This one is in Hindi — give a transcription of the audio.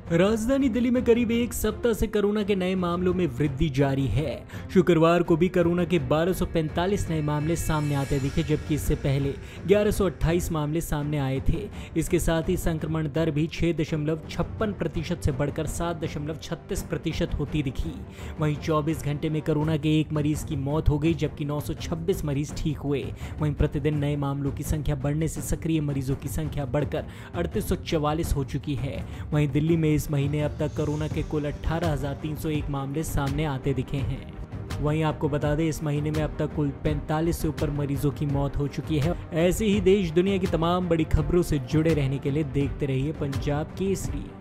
राजधानी दिल्ली में करीब एक सप्ताह से कोरोना के नए मामलों में वृद्धि जारी है। शुक्रवार को भी कोरोना के 1245 नए मामले सामने आते दिखे, जबकि इससे पहले 1128 मामले सामने आए थे। इसके साथ ही संक्रमण दर भी 6.56% से बढ़कर 7.36% होती दिखी। वहीं 24 घंटे में कोरोना के एक मरीज की मौत हो गई, जबकि 926 मरीज ठीक हुए। वहीं प्रतिदिन नए मामलों की संख्या बढ़ने से सक्रिय मरीजों की संख्या बढ़कर 3844 हो चुकी है। वहीं दिल्ली में इस महीने अब तक कोरोना के कुल 18,301 मामले सामने आते दिखे हैं। वहीं आपको बता दें, इस महीने में अब तक कुल 45 से ऊपर मरीजों की मौत हो चुकी है। ऐसे ही देश दुनिया की तमाम बड़ी खबरों से जुड़े रहने के लिए देखते रहिए पंजाब केसरी।